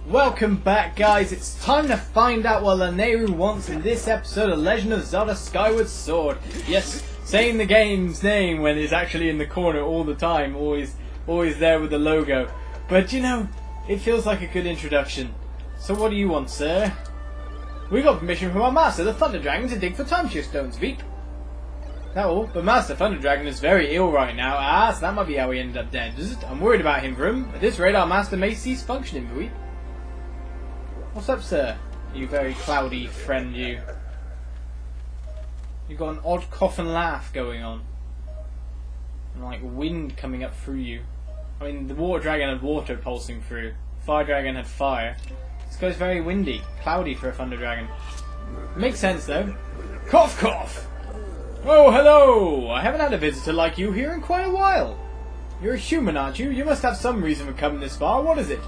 Welcome back, guys. It's time to find out what Lanayru wants in this episode of Legend of Zelda Skyward Sword. Yes, saying the game's name when it's actually in the corner all the time, always there with the logo. But you know, it feels like a good introduction. So what do you want, sir? We got permission from our master, the Thunder Dragon, to dig for timeshift stones, Veep. That all, but Master Thunder Dragon is very ill right now. So that might be how he ended up dead. I'm worried about him, Vroom. At this rate, our master may cease functioning, Veep. What's up, sir? You very cloudy friend, you. You've got an odd cough and laugh going on. And like wind coming up through you. I mean, the water dragon had water pulsing through. Fire dragon had fire. This guy's very windy. Cloudy for a thunder dragon. Makes sense, though. Cough, cough! Oh, hello! I haven't had a visitor like you here in quite a while. You're a human, aren't you? You must have some reason for coming this far. What is it?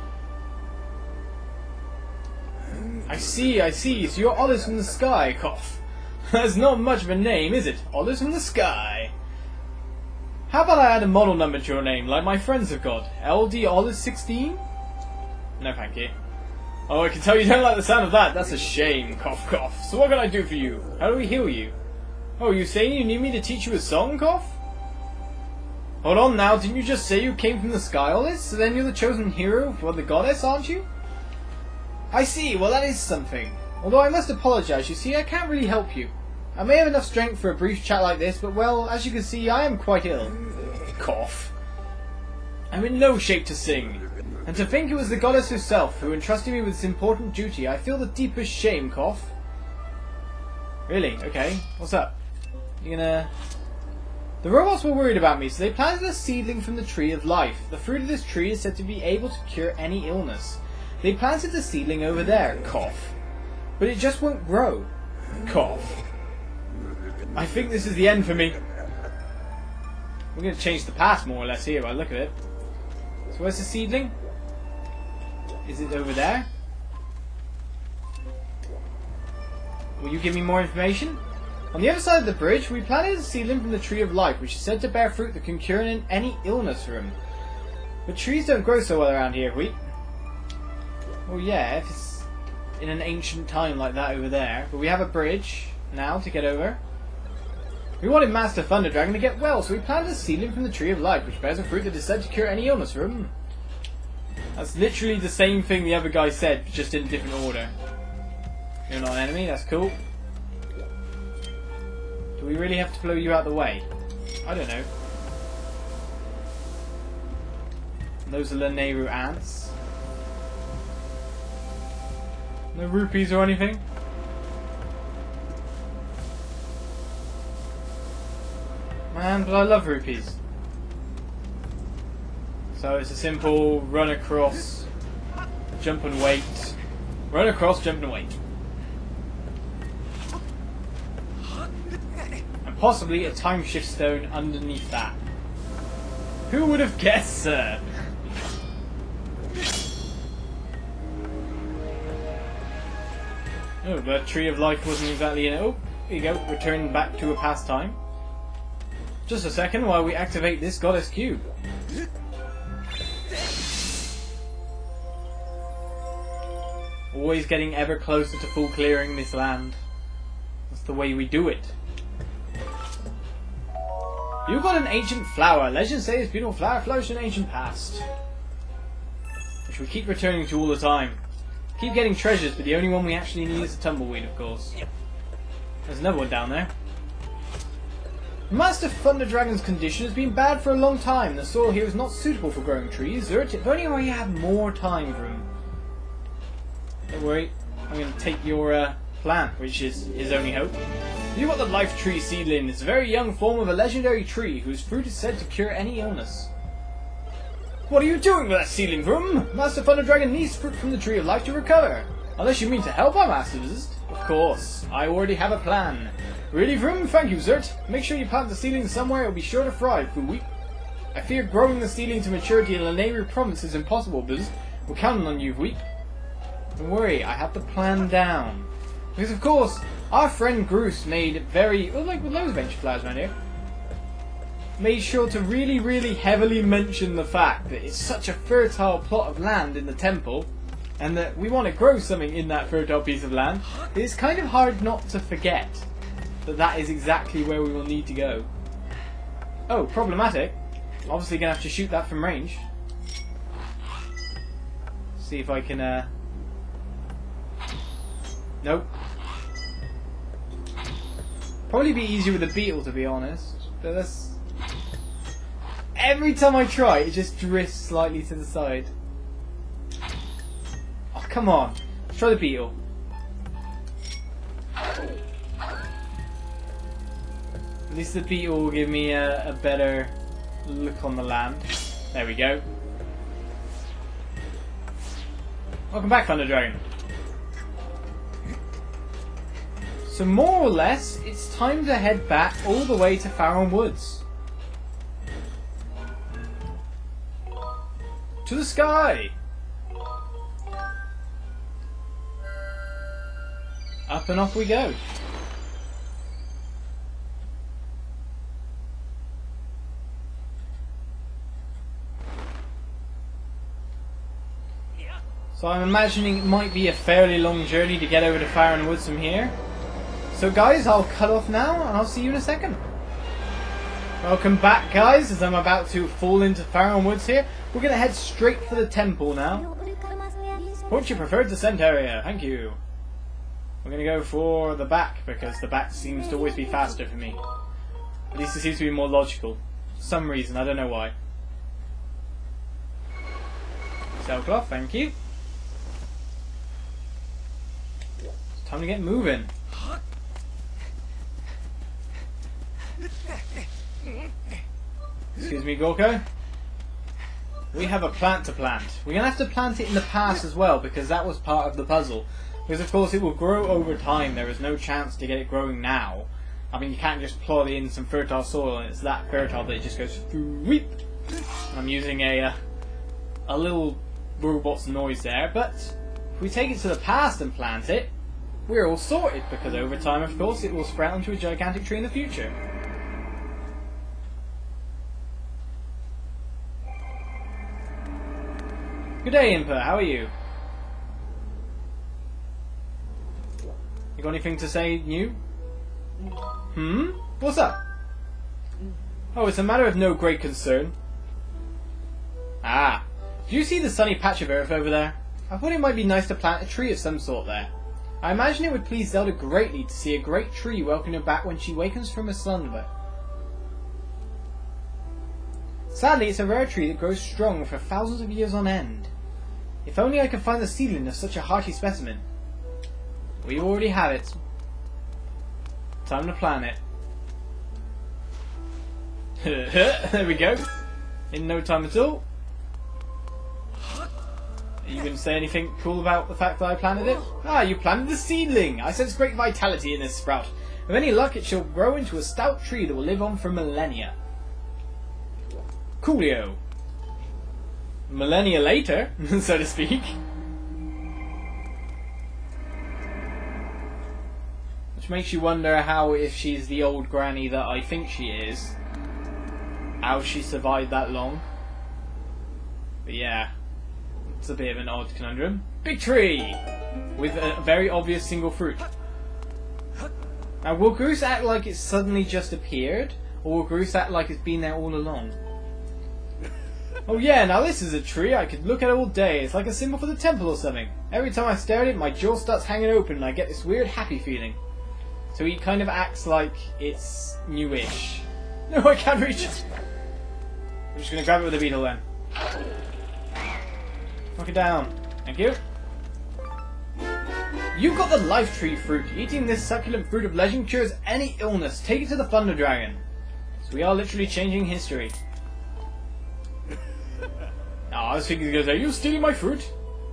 I see. So you're Olives from the Sky, cough. That's not much of a name, is it? Olives from the Sky. How about I add a model number to your name, like my friends have got? LD Olives 16? No, thank you. Oh, I can tell you don't like the sound of that. That's a shame, cough, cough. So what can I do for you? How do we heal you? Oh, you saying you need me to teach you a song, cough? Hold on now, didn't you just say you came from the Sky, Olives? So then you're the chosen hero for the goddess, aren't you? I see, well that is something. Although I must apologise, you see, I can't really help you. I may have enough strength for a brief chat like this, but well, as you can see, I am quite ill. Cough. I'm in no shape to sing. And to think it was the goddess herself who entrusted me with this important duty, I feel the deepest shame, cough. Really? Okay. What's up? You gonna... The robots were worried about me, so they planted a seedling from the Tree of Life. The fruit of this tree is said to be able to cure any illness. They planted the seedling over there, cough. But it just won't grow, cough. I think this is the end for me. We're going to change the past more or less here by the look at it. So where's the seedling? Is it over there? Will you give me more information? On the other side of the bridge, we planted a seedling from the Tree of Life, which is said to bear fruit that can cure any illness for him. But trees don't grow so well around here, Wheat. Well, yeah, if it's in an ancient time like that over there. But we have a bridge now to get over. We wanted Master Thunder Dragon to get well, so we planted a seedling from the Tree of Life, which bears a fruit that is said to cure any illness for him. That's literally the same thing the other guy said, just in a different order. You're not an enemy, that's cool. Do we really have to blow you out the way? I don't know. Those are Lanayru ants. No rupees or anything? Man, but I love rupees. So it's a simple run across, jump and wait. Run across, jump and wait. And possibly a time shift stone underneath that. Who would have guessed, sir? Oh, the Tree of Life wasn't exactly in it. Oh, here you go. Return back to a past time. Just a second while we activate this goddess cube. Always getting ever closer to full clearing this land. That's the way we do it. You got an ancient flower. Legends say this beautiful flower flourished in ancient past. Which we keep returning to all the time. Keep getting treasures, but the only one we actually need is a tumbleweed, of course. There's another one down there. Master Thunder Dragon's condition has been bad for a long time. The soil here is not suitable for growing trees. If only we had more time for him. Don't worry, I'm going to take your plant, which is his only hope. You got the Life Tree seedling. It's a very young form of a legendary tree whose fruit is said to cure any illness. What are you doing with that seedling, Vroom? Master Thunder Dragon needs fruit from the Tree of Life to recover. Unless you mean to help our masters. Of course, I already have a plan. Really, Vroom? Thank you, Zert. Make sure you plant the seedling somewhere, it will be sure to thrive, Fooey. I fear growing the seedling to maturity in Lanayru province is impossible, Biz. We're counting on you, Weep. Don't worry, I have the plan down. Because of course, our friend Groose made very, well, like with loads of ancient flowers around here, made sure to really heavily mention the fact that it's such a fertile plot of land in the temple and that we want to grow something in that fertile piece of land, it's kind of hard not to forget that that is exactly where we will need to go. Oh, problematic. Obviously going to have to shoot that from range. See if I can... Nope. Probably be easier with a beetle, to be honest. But that's... Every time I try, it just drifts slightly to the side. Oh, come on. Let's try the beetle. At least the beetle will give me a better look on the land. There we go. Welcome back, Thunder Dragon. So more or less, it's time to head back all the way to Faron Woods. To the sky! Up and off we go. So I'm imagining it might be a fairly long journey to get over to Faron Woods from here. So guys, I'll cut off now and I'll see you in a second. Welcome back, guys, as I'm about to fall into Faron Woods here. We're going to head straight for the temple now. What's your preferred descent area? Thank you. We're going to go for the back because the back seems to always be faster for me. At least it seems to be more logical. For some reason, I don't know why. Sailcloth, thank you. It's time to get moving. Excuse me, Gorko. We have a plant to plant. We're going to have to plant it in the past as well because that was part of the puzzle. Because of course it will grow over time. There is no chance to get it growing now. I mean, you can't just plod in some fertile soil and it's that fertile that it just goes sweep. I'm using a little robot's noise there, but if we take it to the past and plant it, we're all sorted because over time, of course, it will sprout into a gigantic tree in the future. Good day, Impa. How are you? You got anything to say new? What's up? Oh, it's a matter of no great concern. Ah, do you see the sunny patch of earth over there? I thought it might be nice to plant a tree of some sort there. I imagine it would please Zelda greatly to see a great tree welcome her back when she wakens from her slumber. Sadly, it's a rare tree that grows strong for thousands of years on end. If only I could find the seedling of such a hearty specimen. We already have it. Time to plant it. There we go. In no time at all. Are you going to say anything cool about the fact that I planted it? Ah, you planted the seedling! I sense great vitality in this sprout. With any luck, it shall grow into a stout tree that will live on for millennia. Coolio. Millennia later, so to speak. Which makes you wonder how, if she's the old granny that I think she is, how she survived that long. But yeah, it's a bit of an odd conundrum. Big tree! With a very obvious single fruit. Now, will Groose act like it's suddenly just appeared? Or will Groose act like it's been there all along? Oh yeah, now this is a tree I could look at all day. It's like a symbol for the temple or something. Every time I stare at it, my jaw starts hanging open and I get this weird happy feeling. So he kind of acts like it's newish. No, I can't reach it. I'm just going to grab it with a beetle then. Knock it down. Thank you. You've got the life tree fruit. Eating this succulent fruit of legend cures any illness. Take it to the Thunder Dragon. So we are literally changing history. Oh, I was thinking he goes, are you stealing my fruit?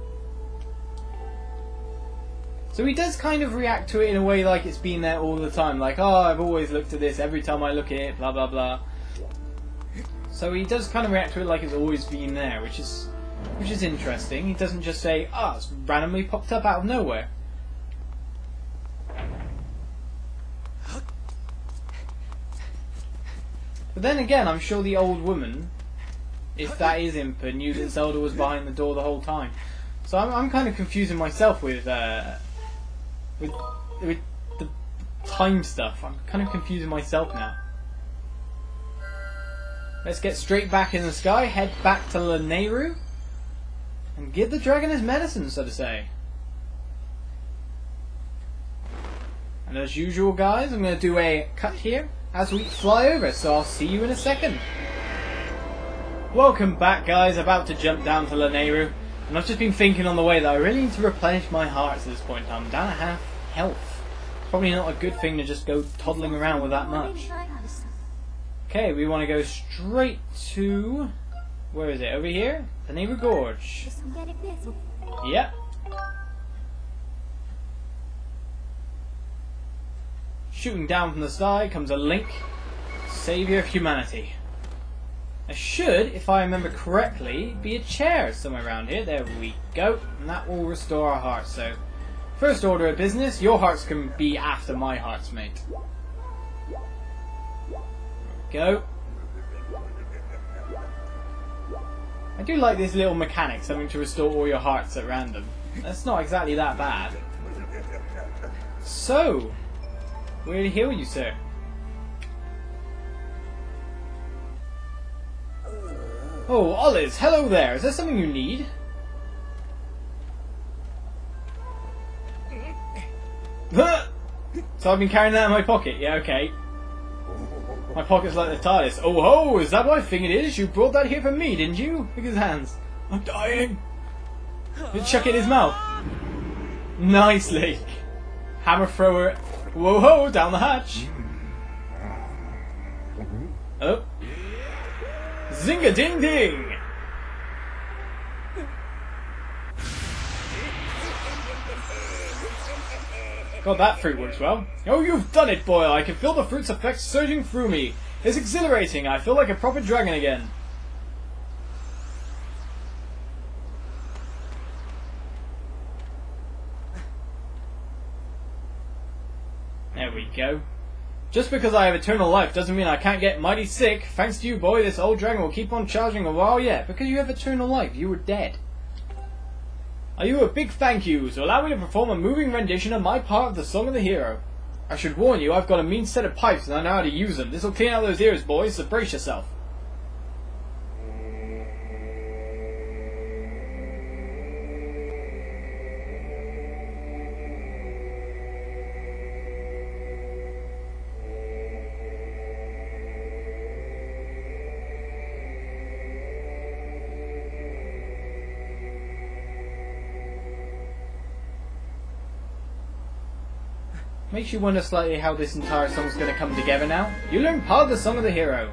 So he does kind of react to it in a way like it's been there all the time. Like, oh, I've always looked at this every time I look at it, blah, blah, blah. So he does kind of react to it like it's always been there, which is interesting. He doesn't just say, oh, it's randomly popped up out of nowhere. But then again, I'm sure the old woman, if that is Impa, knew that Zelda was behind the door the whole time. So I'm kind of confusing myself with the time stuff. I'm kind of confusing myself now. Let's get straight back in the sky, head back to Lanayru, and give the dragon his medicine, so to say. And as usual, guys, I'm going to do a cut here as we fly over, so I'll see you in a second. Welcome back, guys. About to jump down to Lanayru, and I've just been thinking on the way that I really need to replenish my hearts at this point. I'm down at half health. Probably not a good thing to just go toddling around with that much. Okay, we want to go straight to... where is it? Over here? Lanayru Gorge. Yep. Shooting down from the sky comes a Link, Saviour of Humanity. There should, if I remember correctly, be a chair somewhere around here. There we go. And that will restore our hearts. So, first order of business, your hearts can be after my hearts, mate. Go. I do like this little mechanic, something to restore all your hearts at random. That's not exactly that bad. So, where to heal you, sir? Oh, Oliz, hello there. Is there something you need? So I've been carrying that in my pocket. Yeah, okay. My pocket's like the TARDIS. Oh ho, is that what I think it is? You brought that here for me, didn't you? Look at his hands. I'm dying. You chuck it in his mouth. Nicely. Hammer thrower. Whoa ho, down the hatch. Oh. Zinga ding ding. God, that fruit works well. Oh, you've done it, boy! I can feel the fruit's effects surging through me. It's exhilarating. I feel like a proper dragon again. There we go. Just because I have eternal life doesn't mean I can't get mighty sick. Thanks to you, boy, this old dragon will keep on charging a while yet. Because you have eternal life, you were dead. I owe you a big thank you, so allow me to perform a moving rendition of my part of the Song of the Hero. I should warn you, I've got a mean set of pipes and I know how to use them. This'll clean out those ears, boys, so brace yourself. Makes you wonder slightly how this entire song's going to come together now. You learn part of the Song of the Hero.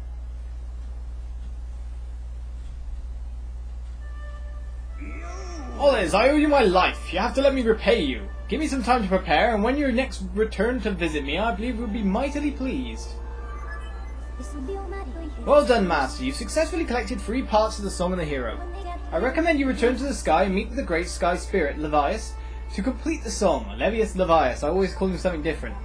Oliz, I owe you my life. You have to let me repay you. Give me some time to prepare, and when you next return to visit me, I believe you'll be mightily pleased. Well done, Master. You've successfully collected 3 parts of the Song of the Hero. I recommend you return to the sky and meet with the great sky spirit, Levias, to complete the song. Levius Levias. I always call him something different.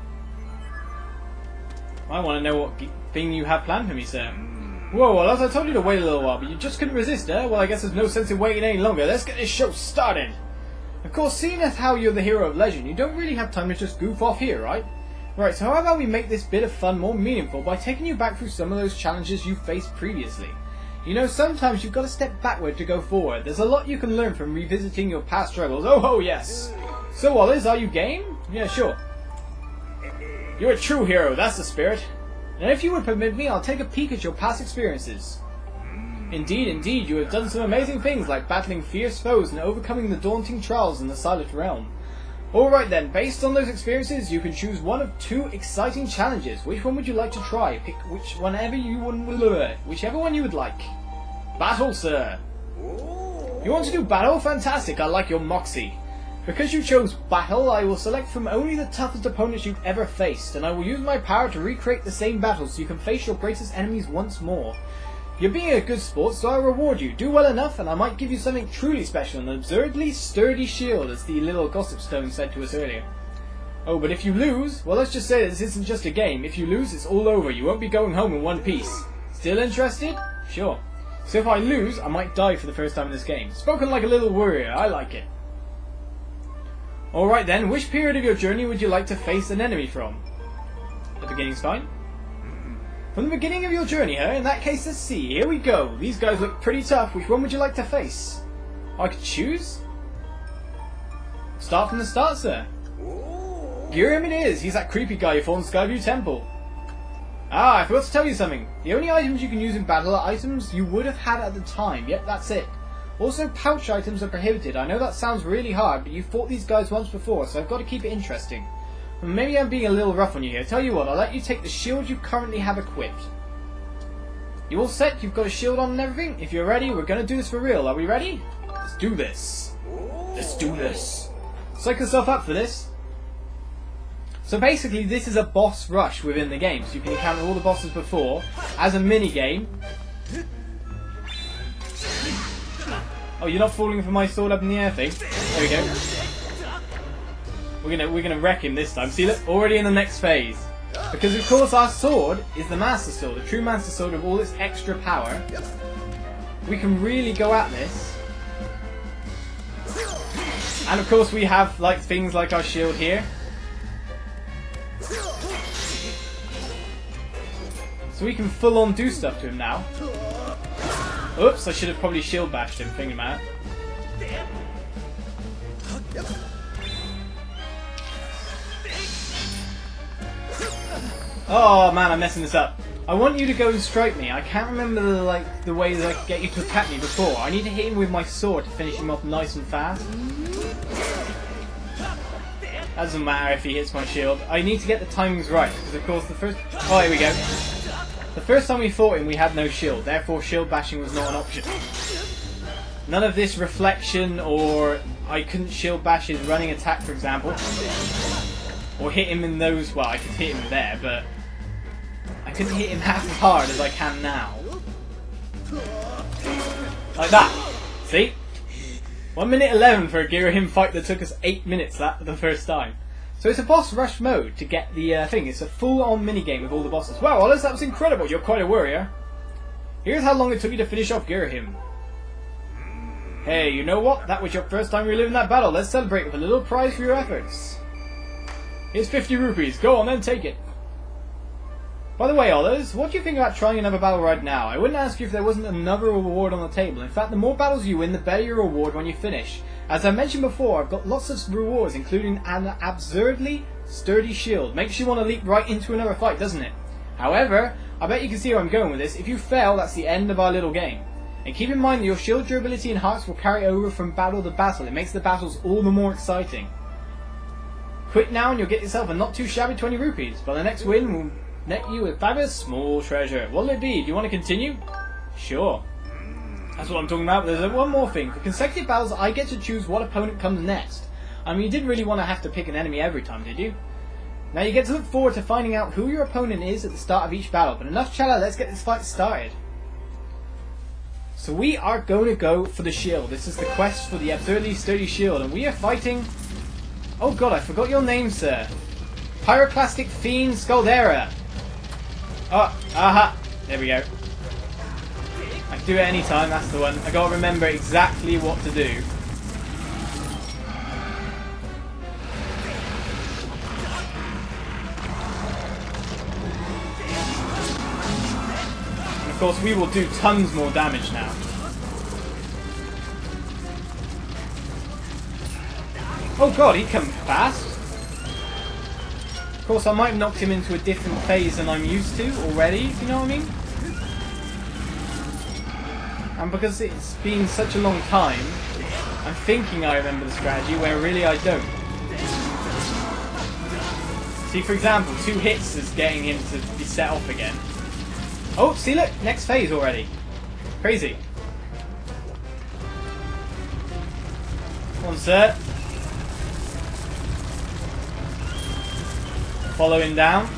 I want to know what thing you have planned for me, sir. Whoa, well, as I told you to wait a little while, but you just couldn't resist, eh? Well, I guess there's no sense in waiting any longer. Let's get this show started! Of course, seeing as how you're the hero of legend, you don't really have time to just goof off here, right? Right, so how about we make this bit of fun more meaningful by taking you back through some of those challenges you faced previously. You know, sometimes you've got to step backward to go forward. There's a lot you can learn from revisiting your past struggles. Oh ho, yes! So, Oliz, are you game? Yeah, sure. You're a true hero, that's the spirit. And if you would permit me, I'll take a peek at your past experiences. Indeed, indeed, you have done some amazing things like battling fierce foes and overcoming the daunting trials in the Silent Realm. Alright then, based on those experiences, you can choose one of 2 exciting challenges. Which one would you like to try? Pick whichever one you would like. Battle, sir! You want to do battle? Fantastic, I like your moxie. Because you chose battle, I will select from only the toughest opponents you've ever faced, and I will use my power to recreate the same battle so you can face your greatest enemies once more. You're being a good sport, so I'll reward you. Do well enough, and I might give you something truly special, an absurdly sturdy shield, as the little gossip stone said to us earlier. Oh, but if you lose, well, let's just say that this isn't just a game. If you lose, it's all over. You won't be going home in one piece. Still interested? Sure. So if I lose, I might die for the first time in this game. Spoken like a little warrior, I like it. Alright then, which period of your journey would you like to face an enemy from? The beginning's fine. From the beginning of your journey, huh? In that case, let's see. Here we go. These guys look pretty tough. Which one would you like to face? I could choose? Start from the start, sir. Gyurhim it is. He's that creepy guy you fought in Skyview Temple. Ah, I forgot to tell you something. The only items you can use in battle are items you would have had at the time. Yep, that's it. Also, pouch items are prohibited. I know that sounds really hard, but you fought these guys once before, so I've got to keep it interesting. Maybe I'm being a little rough on you here. Tell you what, I'll let you take the shield you currently have equipped. You all set? You've got a shield on and everything? If you're ready, we're going to do this for real. Are we ready? Let's do this. Let's do this. Psych yourself up for this. So basically, this is a boss rush within the game. So you can encounter all the bosses before as a mini-game. Oh, you're not falling for my sword up in the air thing? There we go. We're gonna wreck him this time. See, look, already in the next phase. Because of course our sword is the Master Sword, the true Master Sword with all its extra power. We can really go at this. And of course we have like things like our shield here. So we can full on do stuff to him now. Oops, I should have probably shield bashed him, thinking about it. Oh man, I'm messing this up. I want you to go and strike me. I can't remember the way that I could get you to attack me before. I need to hit him with my sword to finish him off nice and fast. That doesn't matter if he hits my shield. I need to get the timings right, because of course the first... Oh, here we go. The first time we fought him, we had no shield. Therefore, shield bashing was not an option. None of this reflection, or I couldn't shield bash his running attack, for example. Or hit him in those... Well, I could hit him there, but... I couldn't hit him half as hard as I can now. Like that. See? 1 minute 11 for a Gyurhim fight that took us 8 minutes that the first time. So it's a boss rush mode to get the thing. It's a full-on minigame with all the bosses. Wow, Wallace, that was incredible. You're quite a warrior. Here's how long it took you to finish off Gyurhim. Hey, you know what? That was your first time reliving that battle. Let's celebrate with a little prize for your efforts. Here's 50 rupees. Go on then, take it. By the way, Ollers, what do you think about trying another battle right now? I wouldn't ask you if there wasn't another reward on the table. In fact, the more battles you win, the better your reward when you finish. As I mentioned before, I've got lots of rewards, including an absurdly sturdy shield. Makes you want to leap right into another fight, doesn't it? However, I bet you can see where I'm going with this. If you fail, that's the end of our little game. And keep in mind that your shield durability and hearts will carry over from battle to battle. It makes the battles all the more exciting. Quit now and you'll get yourself a not too shabby 20 rupees. But the next win will net you with fabulous small treasure. What'll it be? Do you want to continue? Sure. That's what I'm talking about. There's one more thing. For consecutive battles, I get to choose what opponent comes next. I mean, you didn't really want to have to pick an enemy every time, did you? Now you get to look forward to finding out who your opponent is at the start of each battle. But enough chatter, let's get this fight started. So we are going to go for the shield. This is the quest for the absurdly sturdy shield. And we are fighting... Oh god, I forgot your name, sir. Pyroclastic Fiend Scaldera. Oh, aha. There we go. I can do it any time, that's the one. I gotta remember exactly what to do. And of course we will do tons more damage now. Oh god, he come fast. Of course I might have knocked him into a different phase than I'm used to already, if you know what I mean. And because it's been such a long time, I'm thinking I remember the strategy, where really I don't. See, for example, 2 hits is getting him to be set off again. Oh, see look, next phase already. Crazy. Come on, sir. Follow him down.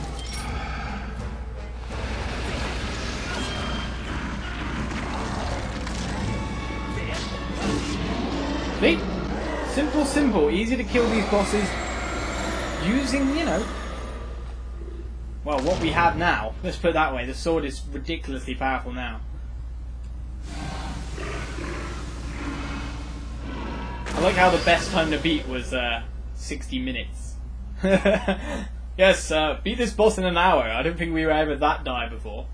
See? Simple, simple. Easy to kill these bosses using, you know... Well, what we have now. Let's put it that way. The sword is ridiculously powerful now. I like how the best time to beat was 60 minutes. Yes, beat this boss in an hour. I don't think we were ever that die before.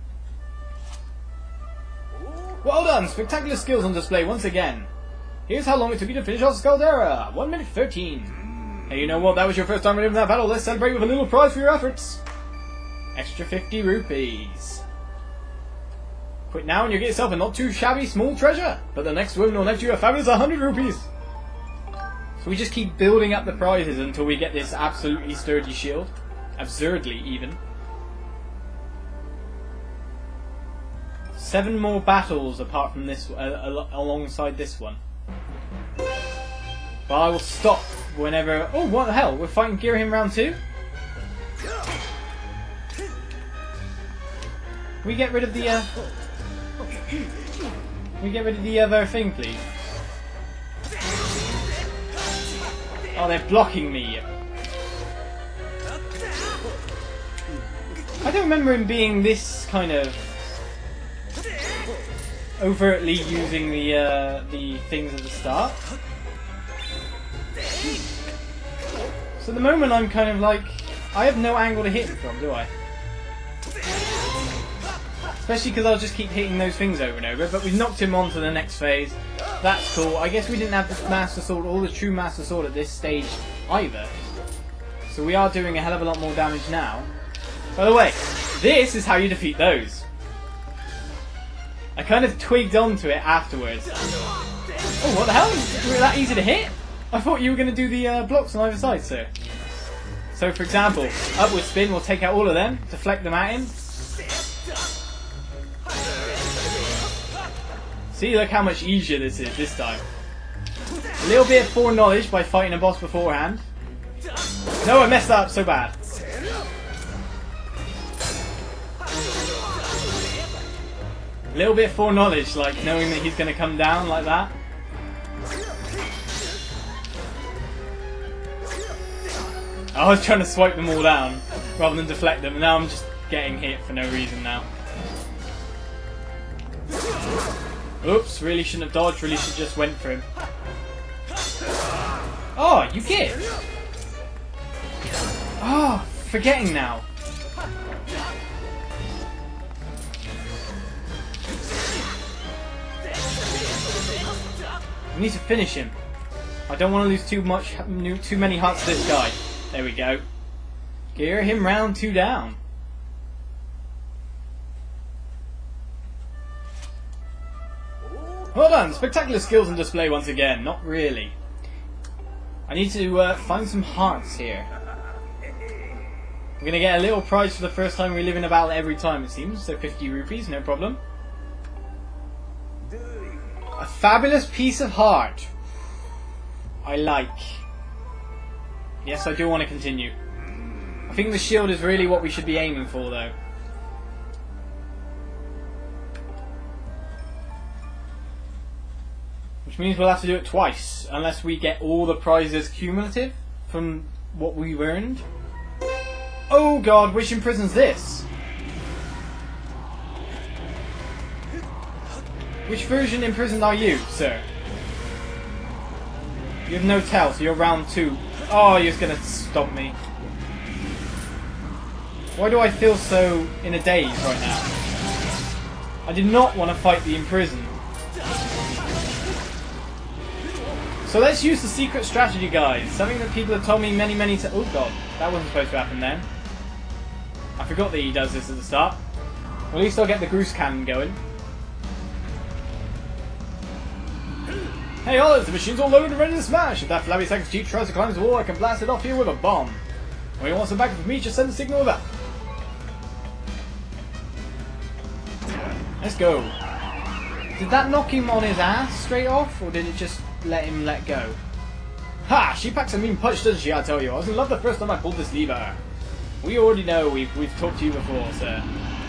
Well done! Spectacular skills on display once again. Here's how long it took you to finish off Caldera. 1 minute 13. Hey, you know what? That was your first time in that battle. Let's celebrate with a little prize for your efforts. Extra 50 rupees. Quit now and you'll get yourself a not too shabby small treasure. But the next one will net you a fabulous 100 rupees. So we just keep building up the prizes until we get this absolutely sturdy shield. Absurdly, even. 7 more battles apart from this, alongside this one. But I will stop whenever... Oh, what the hell? We're fighting Hylian round 2? We get rid of the, we get rid of the other thing, please. Oh, they're blocking me. I don't remember him being this kind of overtly using the things at the start. So at the moment I'm kind of like, I have no angle to hit him from, do I? Especially because I'll just keep hitting those things over and over, but we've knocked him on to the next phase. That's cool. I guess we didn't have the Master Sword, or the true Master Sword at this stage either. So we are doing a hell of a lot more damage now. By the way, this is how you defeat those. I kind of twigged onto it afterwards. Oh, what the hell? Were it that easy to hit? I thought you were going to do the blocks on either side, sir. So, for example, upward spin will take out all of them, deflect them at him. See, look how much easier this is this time. A little bit of foreknowledge by fighting a boss beforehand. No, I messed that up so bad. A little bit of foreknowledge, like knowing that he's going to come down like that. I was trying to swipe them all down rather than deflect them, and now I'm just getting hit for no reason now. Oops, really shouldn't have dodged, really should have just went for him. Oh, you get it! Oh, forgetting now. We need to finish him. I don't want to lose too many hearts to this guy. There we go. Gear him round 2 down. Well done! Spectacular skills on display once again. Not really. I need to find some hearts here. We're going to get a little prize for the first time we live in a battle every time, it seems. So 50 rupees, no problem. A fabulous piece of heart. I like. Yes, I do want to continue. I think the shield is really what we should be aiming for, though. Which means we'll have to do it twice, unless we get all the prizes cumulative from what we earned. Oh god, which imprison's this? Which version imprisoned are you, sir? You have no tell, so you're round 2. Oh, you're gonna stop me. Why do I feel so in a daze right now? I did not want to fight the imprisoned. So let's use the secret strategy, guys. Something that people have told me many times. Oh god, that wasn't supposed to happen then. I forgot that he does this at the start. Well, at least I'll get the Goose Cannon going. Hey Olives, the machine's all loaded and ready to smash. If that flabby sack of cheap tries to climb the wall, I can blast it off here with a bomb. When you want some backup from me, just send a signal with that. Let's go. Did that knock him on his ass straight off, or did it just let him let go? Ha! She packs a mean punch, doesn't she, I tell you. I was in love the first time I pulled this lever. We already know, we've talked to you before, sir.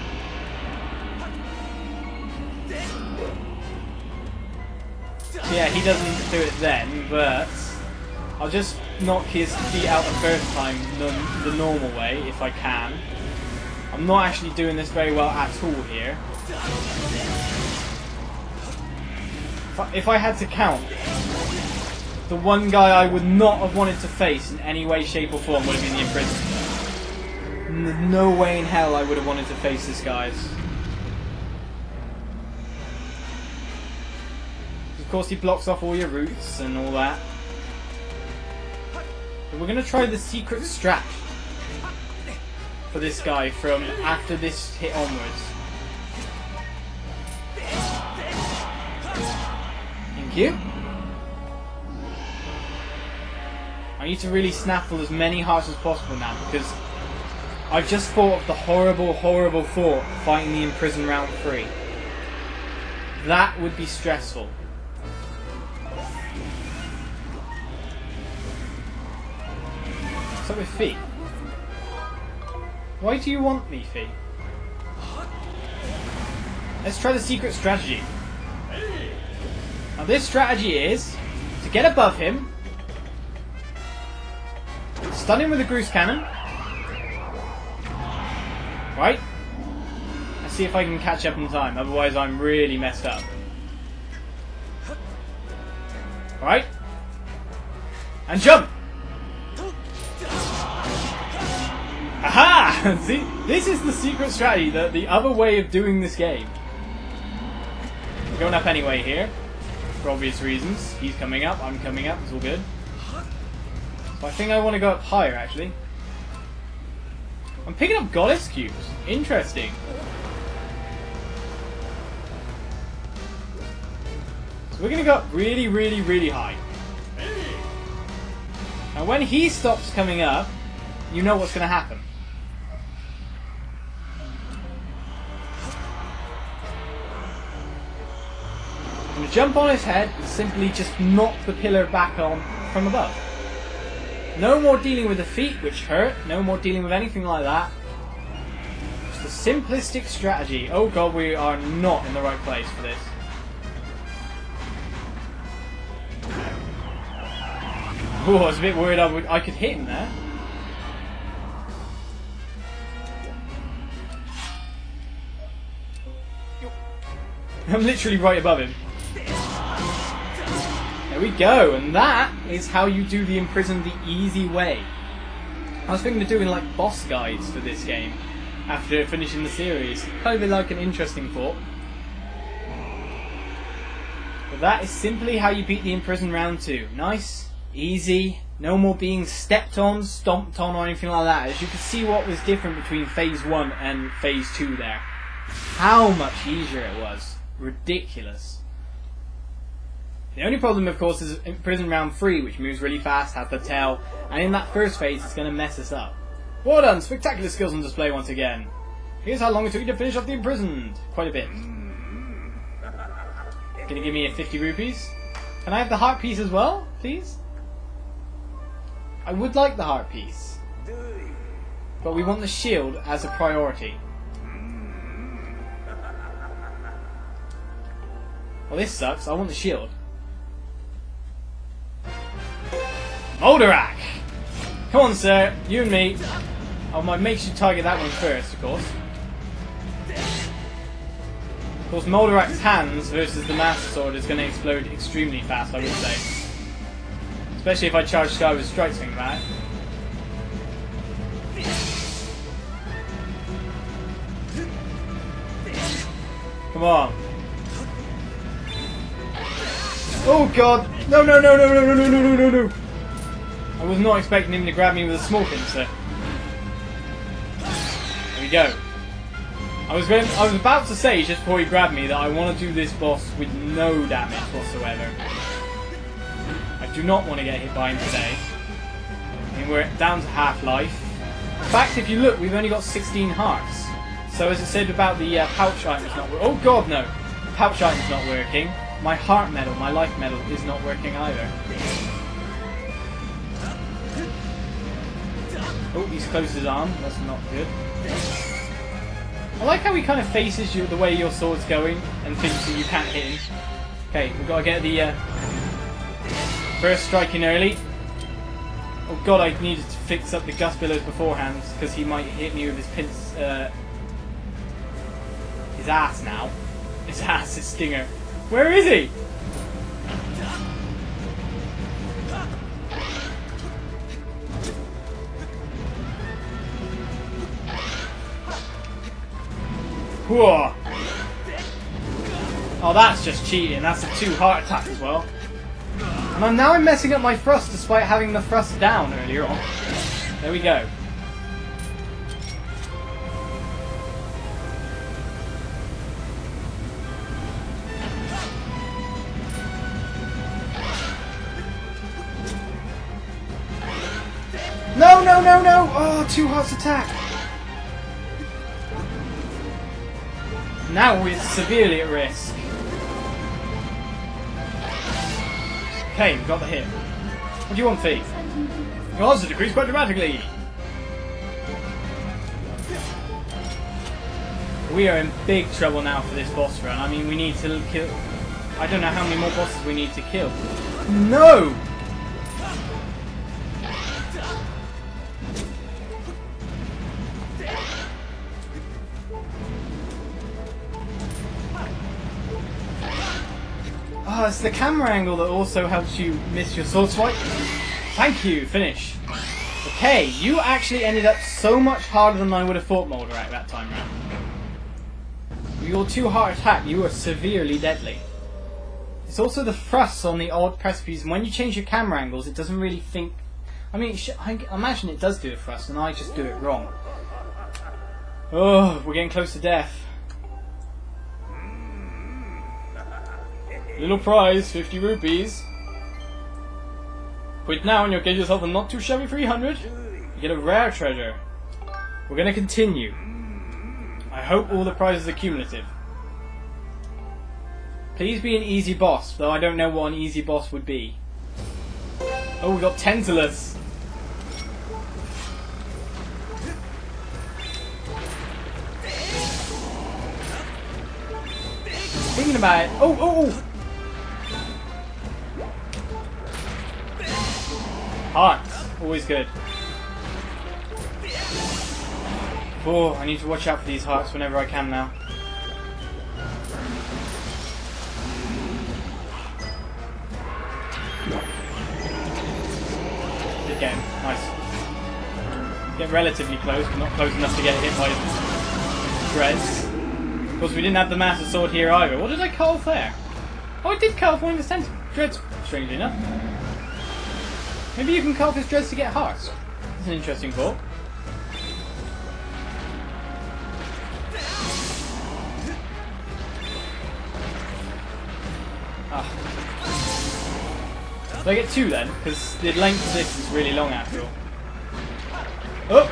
Yeah, he doesn't do it then, but I'll just knock his feet out the first time the normal way, if I can. I'm not actually doing this very well at all here. If I had to count the one guy I would not have wanted to face in any way, shape or form would have been the imprisoned. No way in hell I would have wanted to face this, guys. Of course he blocks off all your routes and all that. But we're going to try the secret strat for this guy from after this hit onwards. Thank you. I need to really snaffle as many hearts as possible now, because I've just thought of the horrible, horrible thought of fighting the imprisoned round 3. That would be stressful. What's up with Fee? Why do you want me, Fee? Let's try the secret strategy. Now this strategy is to get above him, stun him with a Groose Cannon, right? And see if I can catch up in time, otherwise I'm really messed up. Right? And jump! Aha! See? This is the secret strategy, the other way of doing this game. We're going up anyway here, for obvious reasons. He's coming up, I'm coming up, it's all good. So I think I want to go up higher, actually. I'm picking up Goddess Cubes. Interesting. So we're going to go up really, really, really high. Now when he stops coming up, you know what's going to happen. I'm going to jump on his head and simply just knock the pillar back on from above. No more dealing with the feet, which hurt. No more dealing with anything like that. Just a simplistic strategy. Oh god, we are not in the right place for this. Oh, I was a bit worried I could hit him there. I'm literally right above him. There we go, and that is how you do the imprisoned the easy way. I was thinking of doing like boss guides for this game after finishing the series. Kind of like an interesting thought. But that is simply how you beat the imprisoned round 2. Nice, easy, no more being stepped on, stomped on or anything like that. As you can see what was different between phase 1 and phase 2 there. How much easier it was. Ridiculous. The only problem, of course, is Prison Round 3, which moves really fast, has the tail, and in that first phase, it's going to mess us up. Well done! Spectacular skills on display once again. Here's how long it took you to finish off the Imprisoned. Quite a bit. Gonna give me a 50 rupees? Can I have the heart piece as well, please? I would like the heart piece. But we want the shield as a priority. Well, this sucks. I want the shield. Moldarak! Come on, sir. You and me. I might make you target that one first, of course. Of course, Moldarak's hands versus the Master Sword is going to explode extremely fast, I would say. Especially if I charge Skyward Strike something like that. Come on. Oh god! No, no, no, no, no, no, no, no, no, no! I was not expecting him to grab me with a small pincer. There we go. I was about to say just before he grabbed me that I want to do this boss with no damage whatsoever. I do not want to get hit by him today. I mean, we're down to half life. In fact, if you look, we've only got 16 hearts. So as I said about the pouch item's not working. Oh god, no! The pouch item's not working. My heart medal, my life medal, is not working either. Oh, he's closed his arm. That's not good. I like how he kind of faces you the way your sword's going and thinks that you can't hit him. Okay, we've got to get the first strike in early. Oh god, I needed to fix up the gust billows beforehand because he might hit me with his his ass now. His ass, his stinger. Where is he? Whoa. Oh, that's just cheating. That's a 2 heart attack as well. And now I'm messing up my thrust despite having the thrust down earlier on. There we go. No, no, no, no! Oh, 2 hearts attack! Now we're severely at risk. Okay, we got the hit. What do you want, Thief? Your odds have decreased quite dramatically. We are in big trouble now for this boss run. I mean, we need to kill... I don't know how many more bosses we need to kill. No! Oh, it's the camera angle that also helps you miss your sword swipe. Thank you, finish. Okay, you actually ended up so much harder than I would have thought, Molderak, that time round. With your 2 heart attack, you were severely deadly. It's also the thrusts on the odd precipices. When you change your camera angles, it doesn't really think... I mean, I imagine it does do a thrust, and I just do it wrong. Oh, we're getting close to death. Little prize, 50 rupees. Quit now and you'll get yourself a not too shabby 300. You get a rare treasure. We're going to continue. I hope all the prizes are cumulative. Please be an easy boss, though I don't know what an easy boss would be. Oh, we got Tantalus. Thinking about it. Oh, oh, oh! Hearts, always good. Oh, I need to watch out for these hearts whenever I can now. Good game, nice. Get relatively close, but not close enough to get hit by dreads. Of course, we didn't have the Master Sword here either. What did I cut off there? Oh, I did cut off one of his dreads, strangely enough. Maybe you can cut off his dreads to get hearts. That's an interesting thought. Ah. So I get 2 then, because the length of this is really long after all. Oh!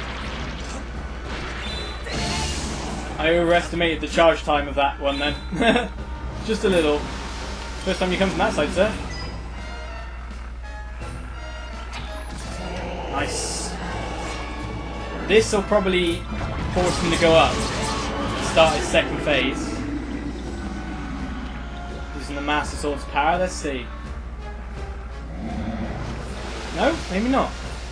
I overestimated the charge time of that one then. Just a little. First time you come from that side, sir. Nice. This will probably force him to go up. Start his second phase. Using the Master Sword's power, let's see. No? Maybe not.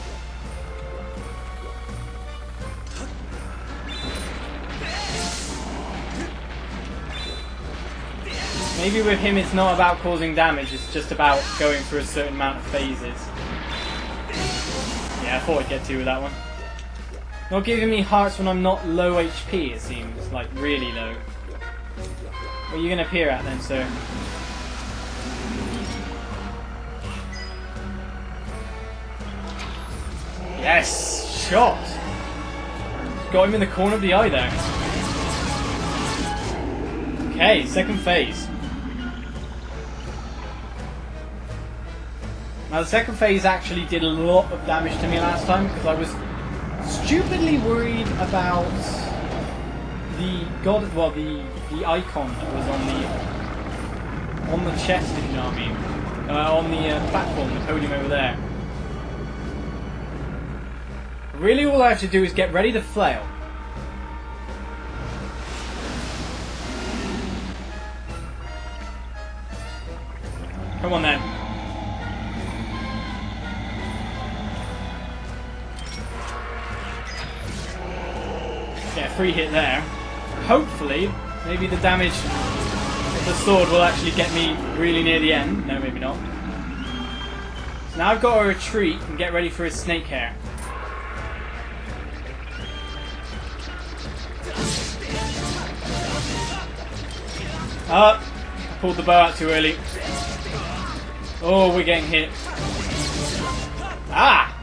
Maybe with him it's not about causing damage, it's just about going through a certain amount of phases. Yeah, I thought I'd get 2 with that one. Not giving me hearts when I'm not low HP, it seems. Like, really low. What are you going to appear at then, sir? Yes! Shot! Got him in the corner of the eye there. Okay, second phase. Now the second phase actually did a lot of damage to me last time because I was stupidly worried about the the icon that was on the chest, if you know what I mean, on the platform, the podium over there. Really, all I have to do is get ready to flail. Come on then. Get a free hit there. Hopefully, maybe the damage of the sword will actually get me really near the end. No, maybe not. So now I've got to retreat and get ready for his snake hair. I pulled the bow out too early. Oh, we're getting hit. Ah!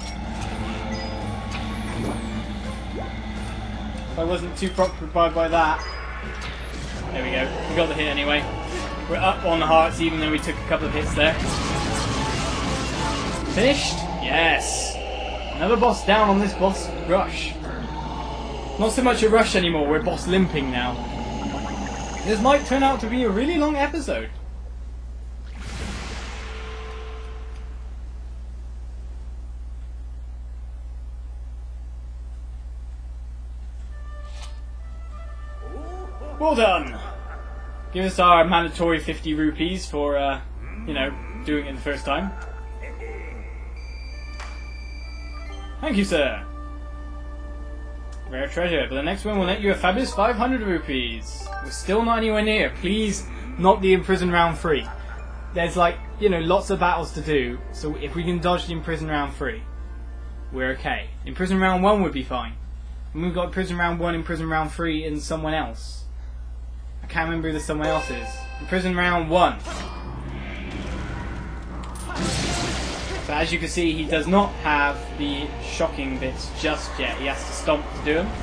I wasn't too preoccupied by that. There we go. We got the hit anyway. We're up on the hearts even though we took a couple of hits there. Finished? Yes! Another boss down on this boss rush. Not so much a rush anymore, we're boss limping now. This might turn out to be a really long episode. Well done! Give us our mandatory 50 rupees for, you know, doing it the first time. Thank you, sir. Rare treasure, but the next one will net you a fabulous 500 rupees. We're still not anywhere near. Please, not the imprison round 3. There's like, you know, lots of battles to do, so if we can dodge the imprison round 3, we're okay. Imprison round 1 would be fine. And we've got imprison round 1, imprison round 3, and someone else. I can't remember who the someone else is. Imprison round 1. So as you can see, he does not have the shocking bits just yet. He has to stomp to do them.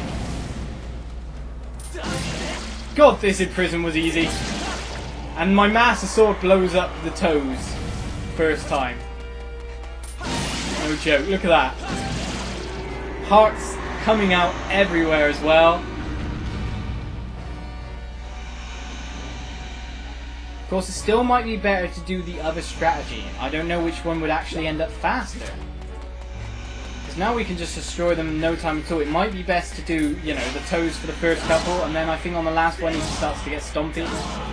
God, this imprison was easy. And my Master Sword blows up the toes. First time. No joke, look at that. Hearts coming out everywhere as well. Of course, it still might be better to do the other strategy. I don't know which one would actually end up faster. Because now we can just destroy them in no time at all. It might be best to do, you know, the toes for the first couple, and then I think on the last one he starts to get stompy.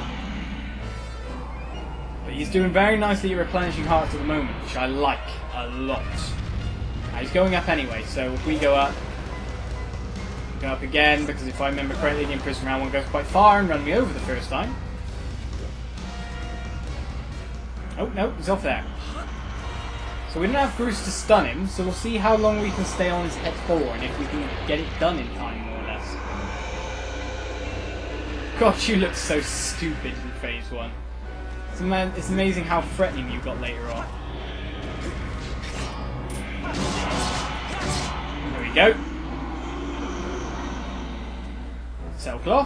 But he's doing very nicely at replenishing hearts at the moment, which I like a lot. He's going up anyway, so if we go up again, because if I remember correctly, the imprison round 1 goes quite far and run me over the first time. Oh, no, he's off there. So we don't have Bruce to stun him, so we'll see how long we can stay on his head for and if we can get it done in time, more or less. God, you look so stupid in phase 1. It's amazing how threatening you got later on. There we go. Cellcloth.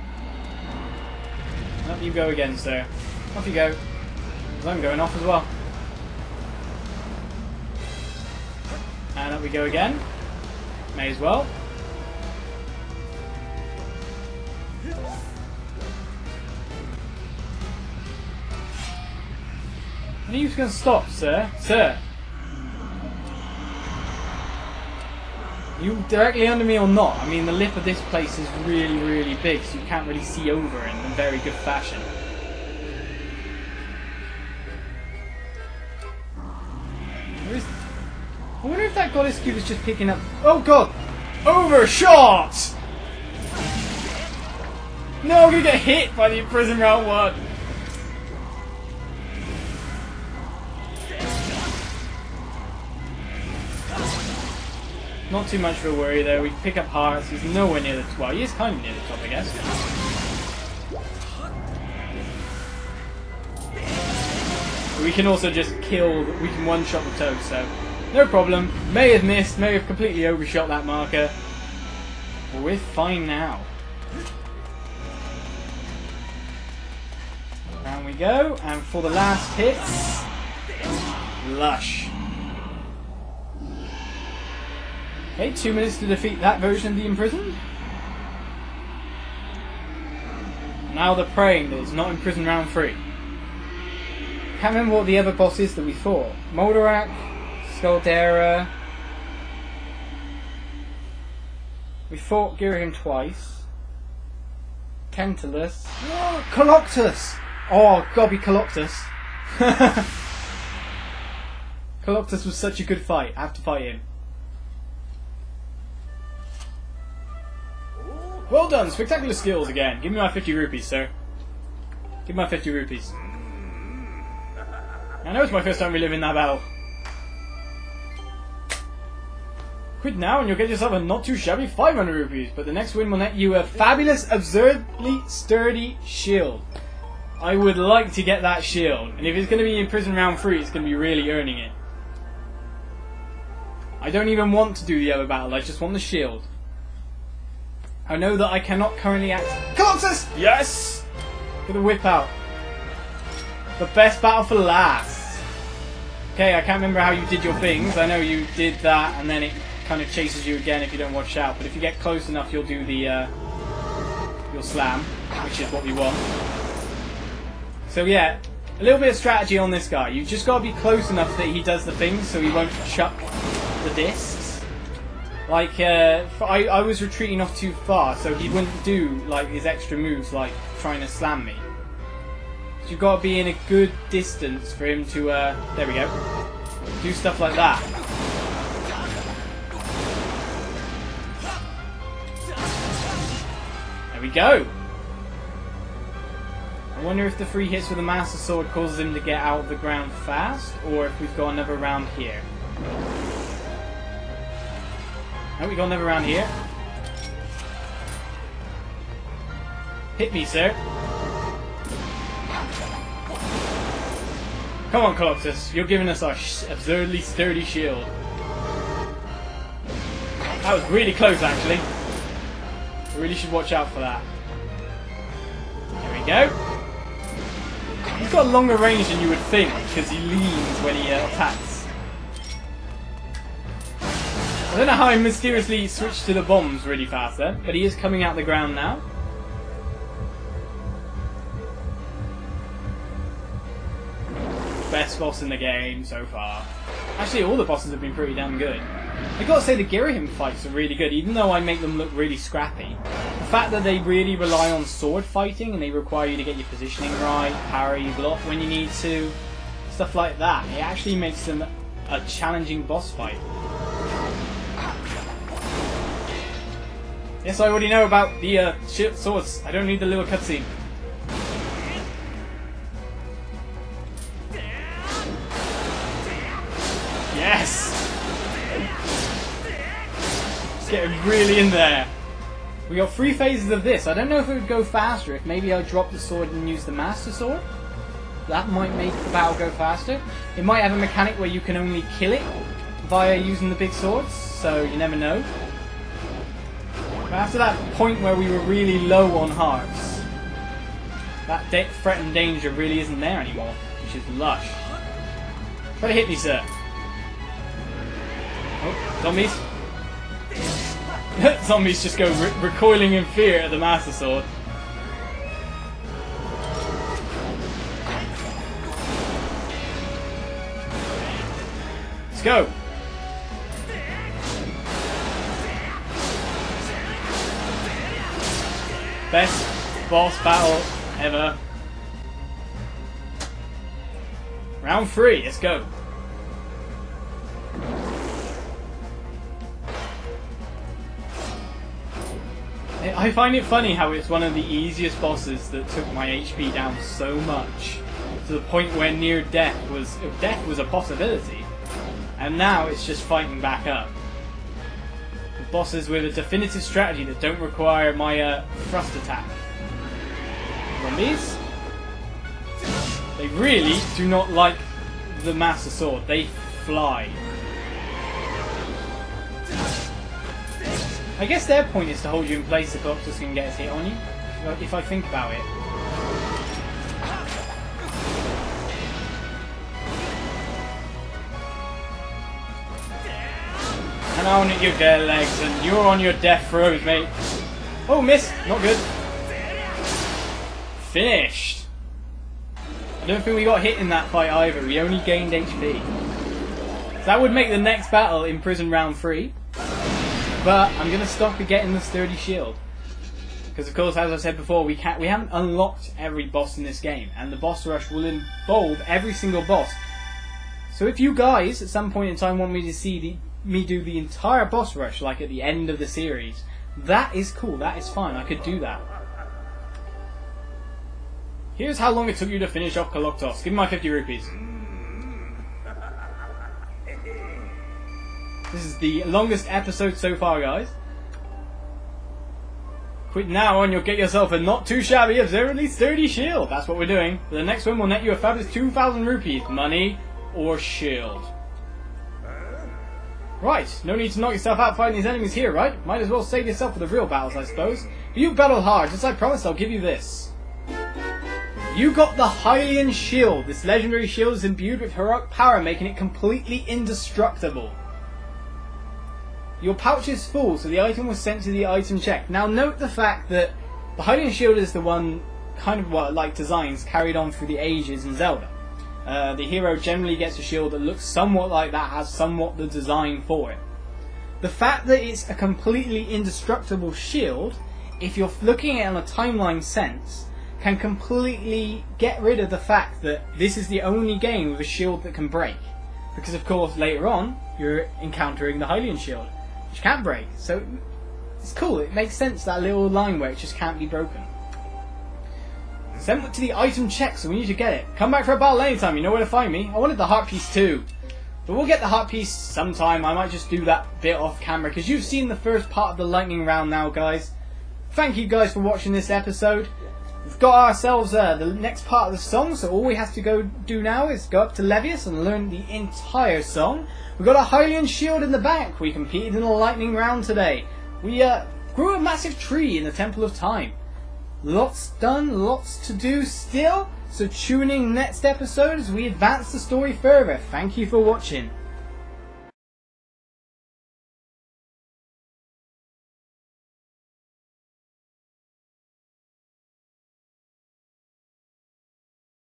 Up you go again, sir. Off you go. Because I'm going off as well. And up we go again. May as well. When are you going to stop, sir? Sir! Are you directly under me or not? I mean, the lip of this place is really, really big, so you can't really see over it in very good fashion. I wonder if that goddess cube is just picking up... Oh god! Overshot! No, I'm gonna get hit by the imprison round 1. Not too much of a worry though. We pick up hearts. He's nowhere near the... Well, he is kind of near the top, I guess. We can also just kill... We can one-shot the toad, so... No problem. May have missed, may have completely overshot that marker. But we're fine now. Down we go, and for the last hits... Lush. Okay, 2 minutes to defeat that version of the imprisoned. Now they're praying that it's not imprisoned round 3. Can't remember what the other boss is that we fought. Moldorak, Skaldera. We fought Girahim twice. Tantalus. Oh, Coloctus! Oh, gotta be Coloctus. Coloctus was such a good fight. I have to fight him. Well done, spectacular skills again. Give me my 50 rupees, sir. Give me my 50 rupees. I know it's my first time reliving that battle. Quit now and you'll get yourself a not too shabby 500 rupees, but the next win will net you a fabulous, absurdly sturdy shield. I would like to get that shield, and if it's going to be in prison round 3, it's going to be really earning it. I don't even want to do the other battle, I just want the shield. I know that I cannot currently act. Colossus! Yes! Get the whip out. The best battle for last. Okay, I can't remember how you did your things. I know you did that, and then it kind of chases you again if you don't watch out. But if you get close enough, you'll do the your slam, which is what we want. So yeah, a little bit of strategy on this guy. You just got to be close enough that he does the things, so he won't chuck the discs. Like I was retreating off too far, so he wouldn't do like his extra moves, like trying to slam me. So you've got to be in a good distance for him to there we go, do stuff like that. There we go. I wonder if the 3 hits with the Master Sword causes him to get out of the ground fast, or if we've got another round here. Oh, we got another round here. Hit me, sir. Come on, Colossus. You're giving us our absurdly sturdy shield. That was really close, actually. We really should watch out for that. There we go. He's got a longer range than you would think, because he leans when he attacks. I don't know how I mysteriously switched to the bombs really fast there, but he is coming out the ground now. Best boss in the game so far. Actually, all the bosses have been pretty damn good. I gotta say the Girahim fights are really good, even though I make them look really scrappy. The fact that they really rely on sword fighting and they require you to get your positioning right, parry, block when you need to, stuff like that, it actually makes them a challenging boss fight. Yes, I already know about the swords. I don't need the little cutscene. Yes! Getting really in there. We got 3 phases of this. I don't know if it would go faster if maybe I drop the sword and use the Master Sword. That might make the battle go faster. It might have a mechanic where you can only kill it via using the big swords, so you never know. But after that point where we were really low on hearts, that threat and danger really isn't there anymore, which is lush. Try to hit me, sir. Oh, zombies. Zombies just go recoiling in fear at the Master Sword. Let's go. Best boss battle ever. Round 3, let's go. I find it funny how it's one of the easiest bosses that took my HP down so much, to the point where near death was a possibility, and now it's just fighting back up. Bosses with a definitive strategy that don't require my thrust attack. Zombies? They really do not like the Master Sword. They fly. I guess their point is to hold you in place so Colossus can get his hit on you, if I think about it. And on your dead legs, and you're on your death throes, mate. Oh, miss! Not good. Finished! I don't think we got hit in that fight either, we only gained HP. So that would make the next battle in Prison Round 3. But I'm going to stop at getting the sturdy shield. Because of course, as I said before, we haven't unlocked every boss in this game. And the boss rush will involve every single boss. So if you guys, at some point in time, want me to see me do the entire boss rush, like at the end of the series, that is cool, that is fine, I could do that. Here's how long it took you to finish off Colossus. Give me my 50 rupees. This is the longest episode so far, guys. Quit now and you'll get yourself a not too shabby, absurdly sturdy shield. That's what we're doing. The next one will net you a fabulous 2,000 rupees. Money or shield. Right, no need to knock yourself out fighting these enemies here, right? Might as well save yourself for the real battles, I suppose. But you battled hard, just like I promised I'll give you this. You got the Hylian shield. This legendary shield is imbued with heroic power, making it completely indestructible. Your pouch is full, so the item was sent to the item check. Now note the fact that the Hylian shield is the one, kind of like designs carried on through the ages in Zelda. The hero generally gets a shield that looks somewhat like that, has somewhat the design for it. The fact that it's a completely indestructible shield, if you're looking at it on a timeline sense, can completely get rid of the fact that this is the only game with a shield that can break. Because of course later on, you're encountering the Hylian shield, which can't break. So it's cool, it makes sense, that little line where it just can't be broken. Send it to the item check, so we need to get it. Come back for a battle anytime, you know where to find me. I wanted the heart piece too. But we'll get the heart piece sometime. I might just do that bit off camera, because you've seen the first part of the lightning round now, guys. Thank you guys for watching this episode. We've got ourselves the next part of the song, so all we have to go do now is go up to Levius and learn the entire song. We've got a Hylian shield in the back. We competed in a lightning round today. We grew a massive tree in the Temple of Time. Lots done, lots to do still, so tune in next episode as we advance the story further. Thank you for watching.